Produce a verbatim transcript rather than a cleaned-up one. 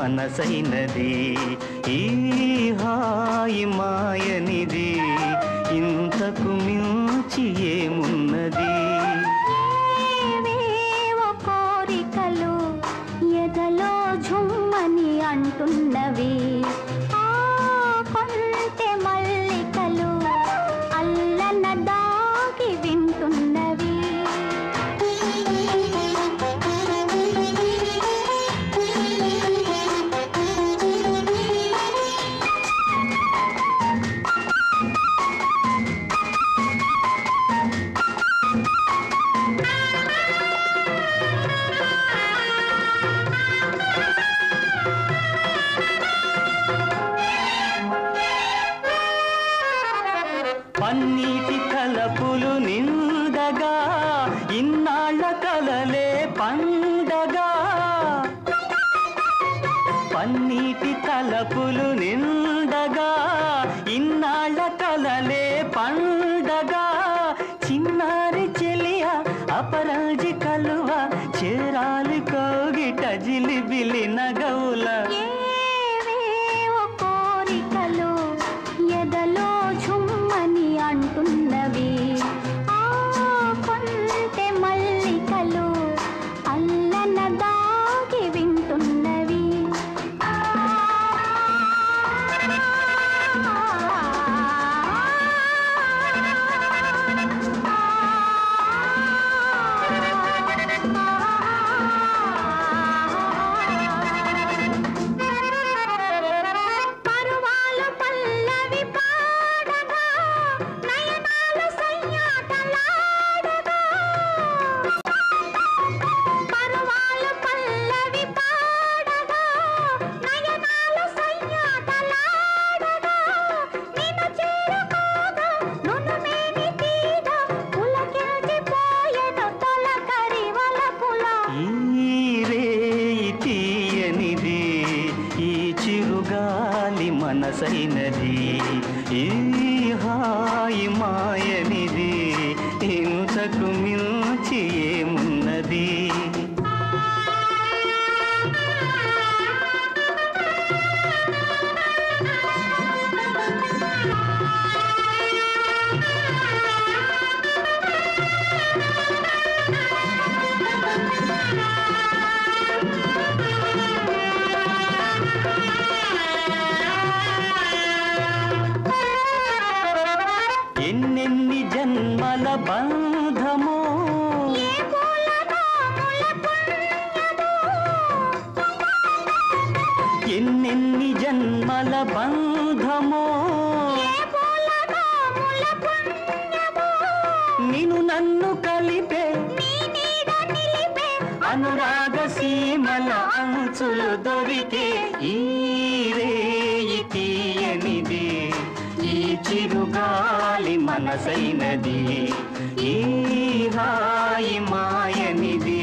మనసైనది ఈ హాయి మాయనిది ఇంతకు మించి ఏమున్నది ఏవేవో కోరికలు ఎదలో ఝుమ్మని అంటున్నవి ఆ కొంటె మల్లికలు అల్లన దాగి వింటున్నవి పన్నీటి కలపులు నిండగా ఇన్నాళ్ళ కలలే పండగా పన్నీటి కలపులు నిండగా ఇన్నాళ్ళ కలలే పండగా చిన్నారి చెలియ అపరాజి కలువ చేరాలి కోగిట జిలిబిలి నగవుల ఏవేవో కోరికలు ఎదలో ఝుమ్మని అంటున్నవి ఆ కొంటె మల్లికలు అల్లన దాగి వింటున్నవి పరువాలు పల్లవి పాడగా నయనాల సయ్యాటలాడగా పరువాలు పల్లవి పాడగా నయనాల సయ్యాటలాడగా నిన్ను చేరుకోగా నునుమేని తీగ పులకించిపోయెను తొలకరి వలపుల ఈ రేయి తీయనిది ఈ చిరుగాలి మనసైనది ఈ హాయి మాయనిది ఇంతకు మించి ఏమున్నది ఎన్నెన్ని జన్మల బంధమో ఏ పూలనో ములపుణ్యమో ఎన్నెన్ని జన్మల బంధమో ఏ పూలనో ములపుణ్యమో నిన్ను నన్ను కలిపే నీ నీడ నిలిపే అనురాగ సీమల అంచులు దొరికే ఈ రేయి తీయనిది ఈ చిరుగాలి మనసైనది ఈ హాయి మాయనిది